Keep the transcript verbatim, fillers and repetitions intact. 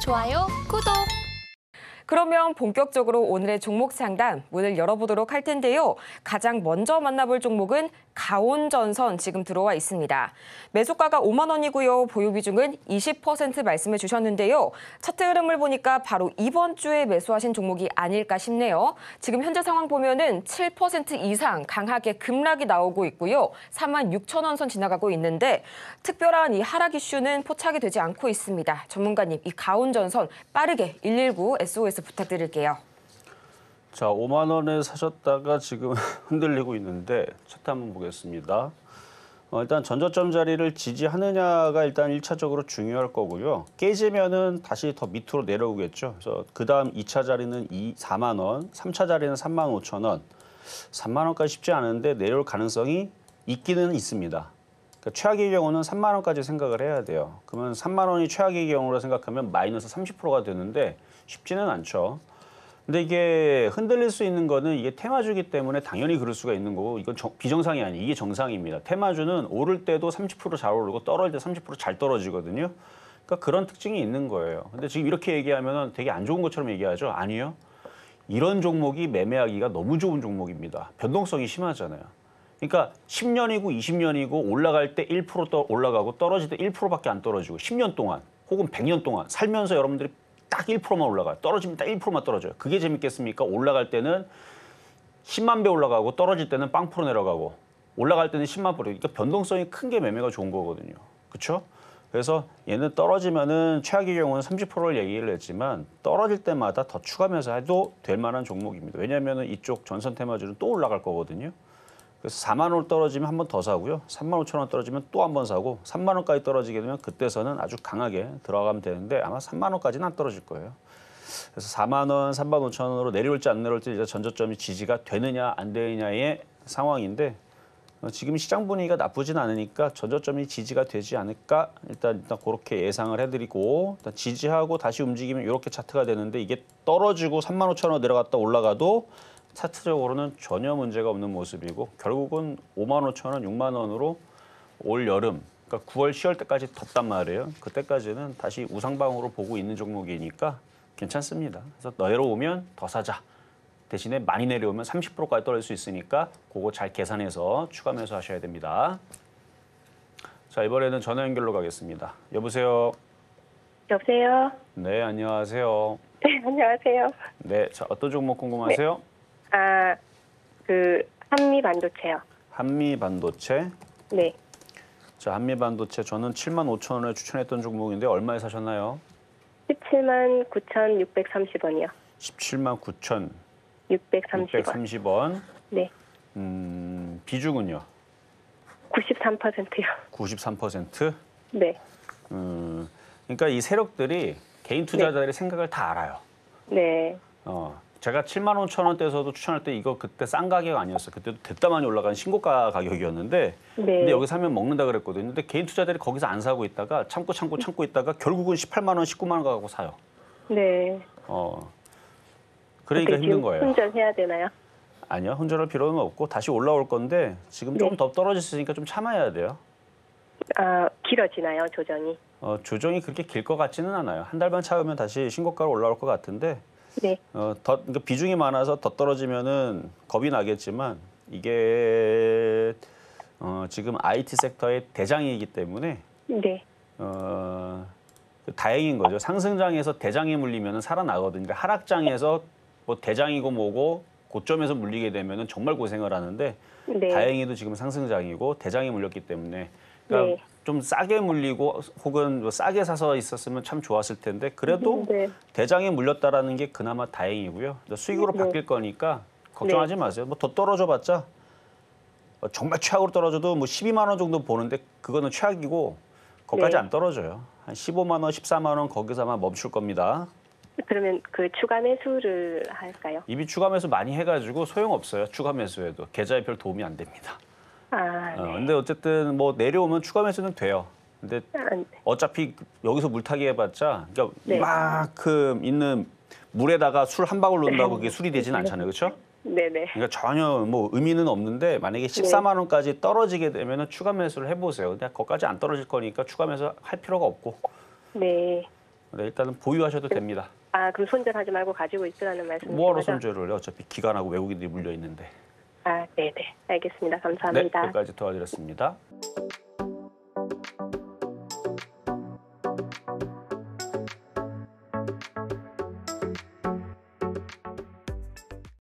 좋아요, 구독! 그러면 본격적으로 오늘의 종목 상담 문을 열어보도록 할 텐데요. 가장 먼저 만나볼 종목은 가온전선 지금 들어와 있습니다. 매수가가 오만 원이고요. 보유 비중은 이십 퍼센트 말씀해 주셨는데요. 차트 흐름을 보니까 바로 이번 주에 매수하신 종목이 아닐까 싶네요. 지금 현재 상황 보면은 칠 퍼센트 이상 강하게 급락이 나오고 있고요. 사만 육천 원 선 지나가고 있는데 특별한 이 하락 이슈는 포착이 되지 않고 있습니다. 전문가님, 이 가온전선 빠르게 일일구 에스오에스 부탁드릴게요. 자, 오만 원에 사셨다가 지금 흔들리고 있는데 차트 한번 보겠습니다. 어, 일단 전저점 자리를 지지하느냐가 일단 일 차적으로 중요할 거고요. 깨지면은 다시 더 밑으로 내려오겠죠. 그래서 그다음 이 차 자리는 사만 원, 삼 차 자리는 삼만 오천 원. 삼만 원까지 쉽지 않은데 내려올 가능성이 있기는 있습니다. 그러니까 최악의 경우는 삼만 원까지 생각을 해야 돼요. 그러면 삼만 원이 최악의 경우로 생각하면 마이너스 삼십 퍼센트가 되는데 쉽지는 않죠. 근데 이게 흔들릴 수 있는 거는 이게 테마주기 때문에 당연히 그럴 수가 있는 거고, 이건 정, 비정상이 아니에요. 이게 정상입니다. 테마주는 오를 때도 삼십 퍼센트 잘 오르고 떨어질 때 삼십 퍼센트 잘 떨어지거든요. 그러니까 그런 특징이 있는 거예요. 근데 지금 이렇게 얘기하면 되게 안 좋은 것처럼 얘기하죠. 아니요. 이런 종목이 매매하기가 너무 좋은 종목입니다. 변동성이 심하잖아요. 그러니까 십 년이고 이십 년이고 올라갈 때 일 퍼센트 올라가고 떨어질 때 일 퍼센트밖에 안 떨어지고 십 년 동안 혹은 백 년 동안 살면서 여러분들이 딱 일 퍼센트만 올라가요. 떨어지면 딱 일 퍼센트만 떨어져요. 그게 재밌겠습니까? 올라갈 때는 십만 배 올라가고 떨어질 때는 빵 프로 내려가고 올라갈 때는 십만 프로. 그러니까 변동성이 큰 게 매매가 좋은 거거든요. 그렇죠? 그래서 얘는 떨어지면은 최악의 경우는 삼십 퍼센트를 얘기를 했지만 떨어질 때마다 더 추가 매수해도 될 만한 종목입니다. 왜냐하면 이쪽 전선 테마주는 또 올라갈 거거든요. 그래서 사만 원 떨어지면 한 번 더 사고요. 삼만 오천 원 떨어지면 또 한 번 사고 삼만 원까지 떨어지게 되면 그때서는 아주 강하게 들어가면 되는데 아마 삼만 원까지는 안 떨어질 거예요. 그래서 사만 원, 삼만 오천 원으로 내려올지 안 내려올지 이제 전저점이 지지가 되느냐 안 되느냐의 상황인데 지금 시장 분위기가 나쁘진 않으니까 전저점이 지지가 되지 않을까 일단 일단 그렇게 예상을 해드리고 일단 지지하고 다시 움직이면 이렇게 차트가 되는데 이게 떨어지고 삼만 오천 원 내려갔다 올라가도 차트적으로는 전혀 문제가 없는 모습이고 결국은 오만 오천 원, 육만 원으로 올 여름, 그러니까 구월, 시월 때까지 덥단 말이에요. 그때까지는 다시 우상방으로 보고 있는 종목이니까 괜찮습니다. 그래서 내려오면 더 사자. 대신에 많이 내려오면 삼십 퍼센트까지 떨어질 수 있으니까 그거 잘 계산해서 추가 매수하셔야 됩니다. 자, 이번에는 전화 연결로 가겠습니다. 여보세요? 여보세요? 네, 안녕하세요. 네, 안녕하세요. 네, 자, 어떤 종목 궁금하세요? 네. 아, 그 한미 반도체요. 한미 반도체. 네. 자, 한미 반도체 저는 칠만 오천 원에 추천했던 종목인데 얼마에 사셨나요? 십칠만 구천육백삼십 원이요. 십칠만 구천 육백삼십 원. 육백삼십 원. 네. 음, 비중은요? 구십삼 퍼센트요. 구십삼 퍼센트? 네. 음, 그러니까 이 세력들이 개인 투자자들의 네. 생각을 다 알아요. 네. 어, 제가 칠만 오천 원대에서도 추천할 때 이거 그때 싼 가격 아니었어요. 그때도 됐다 많이 올라간 신고가 가격이었는데 네. 근데 여기 사면 먹는다 그랬거든요. 근데 개인 투자자들이 거기서 안 사고 있다가 참고 참고 참고 있다가 결국은 십팔만 원, 십구만 원 가고 사요. 네. 어, 그러니까 힘든 거예요. 혼전해야 되나요? 아니요. 혼전할 필요는 없고 다시 올라올 건데 지금 좀 네. 더 떨어졌으니까 좀 참아야 돼요. 아, 길어지나요, 조정이? 어, 조정이 그렇게 길 것 같지는 않아요. 한 달만 참으면 다시 신고가로 올라올 것 같은데 네. 어, 더, 그러니까 비중이 많아서 더 떨어지면은 겁이 나겠지만 이게 어, 지금 아이티 섹터의 대장이기 때문에 네. 어, 다행인 거죠. 상승장에서 대장에 물리면 살아나거든요. 그러니까 하락장에서 뭐 대장이고 뭐고 고점에서 물리게 되면 정말 고생을 하는데 네. 다행히도 지금 상승장이고 대장에 물렸기 때문에 그러니까 네. 좀 싸게 물리고 혹은 뭐 싸게 사서 있었으면 참 좋았을 텐데 그래도 네. 대장에 물렸다라는 게 그나마 다행이고요. 수익으로 네. 바뀔 거니까 걱정하지 네. 마세요. 뭐 더 떨어져봤자 정말 최악으로 떨어져도 뭐 십이만 원 정도 보는데 그거는 최악이고 거기까지 네. 안 떨어져요. 한 십오만 원, 십사만 원 거기서 아마 멈출 겁니다. 그러면 그 추가 매수를 할까요? 이미 추가 매수 많이 해가지고 소용없어요. 추가 매수해도 계좌에 별 도움이 안 됩니다. 아, 네. 어, 근데 어쨌든 뭐 내려오면 추가 매수는 돼요. 근데 아, 네. 어차피 여기서 물타기 해봤자 그러니까 네. 이만큼 있는 물에다가 술 한 방울 넣는다고 그게 술이 되진 않잖아요. 그렇죠? 네네. 그러니까 전혀 뭐 의미는 없는데 만약에 십사만 원까지 떨어지게 되면 추가 매수를 해보세요. 근데 거기까지 안 떨어질 거니까 추가 매수 할 필요가 없고. 네. 네, 일단은 보유하셔도 됩니다. 아, 그럼 손절하지 말고 가지고 있으라는 말씀이신 뭐하러 거죠? 손절을 해? 어차피 기관하고 외국인들이 물려 있는데. 아, 네네. 알겠습니다. 네, 감사합니다. 여기까지 도와드렸습니다.